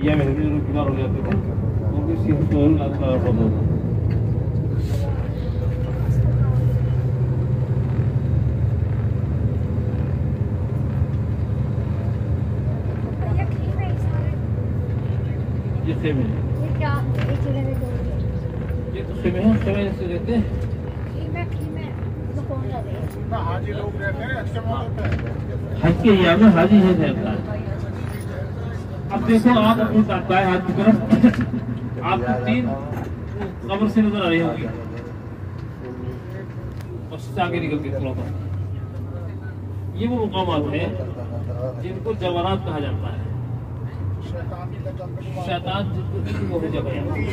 या महंगे लोग बीमार हो जाते थे, उनकी सेहत को अल्लाह ताला फजल। ये खेमे हैं, ये तो खेमे हैं, खेमे जैसे रहते हैं। हाजी लोग रहते हैं, अच्छा होता है। हज के यहाँ में हाजी है रहता है। अब देखो आप अपनी दाएं हाथ की तरफ आपको 3 कब्र से नजर आ रही होगी, उससे आगे निकल के थोड़ा सा ये वो मुकामात है जिनको जवारात कहा जाता है। शैतान जिनको जगह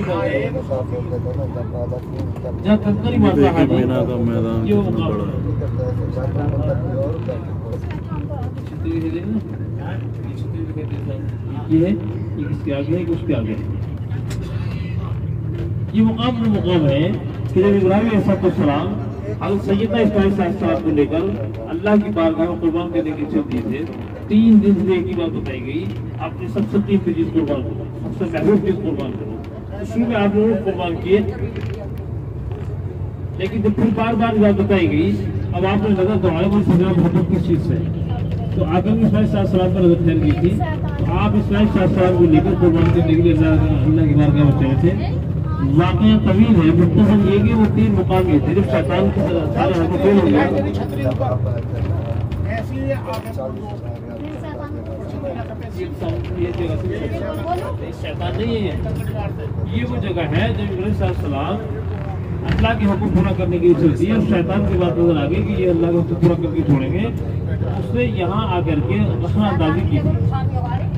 जहाँ कंकरी मारता है ये वो मुकाम ये है, ये किसके आगे है, उसके आगे है। ये मुकाम में मुकाम है कि जब इब्राहिम अलैहिस्सलाम हज़रत सैयदना इस्माइल अलैहिस्सलाम को लेकर अल्लाह की बारगाह में कुर्बान करने के चल दिए थे, 3 दिन से एक ही बात बताई गई, आपने सबसे कीमती चीज कुर्बान करो, सबसे महबूब चीज कुर्बान करो। उसी में आप लोगों कुर्बान किए, लेकिन जब फिर बार बार बात बताई गई, अब आपने लगा दुआएं में सजा मोहब्बत किस चीज से, तो आगे इस्माइल अलैहिस्सलाम पर नजर ठहर गई थी, तो आप इस्माइल अलैहिस्सलाम को लेकर कुर्बान करने के लिए अल्लाह की बारगाह में चले थे। वाकया तवील है, मुख्तसर ये कि वो 3 मुकाम ये थे, जब शैतान के सारे हाथों फेल हो गया। शैतान नहीं है, ये वो जगह है जब इब्राहीम अलैहिस्सलाम अल्लाह के हुक्म पूरा करने की चलती है और शैतान की बात नजर आ गई कि ये अल्लाह का हुक्म पूरा करके छोड़ेंगे, उसने यहाँ आकर के रखना अंदाजी की थी।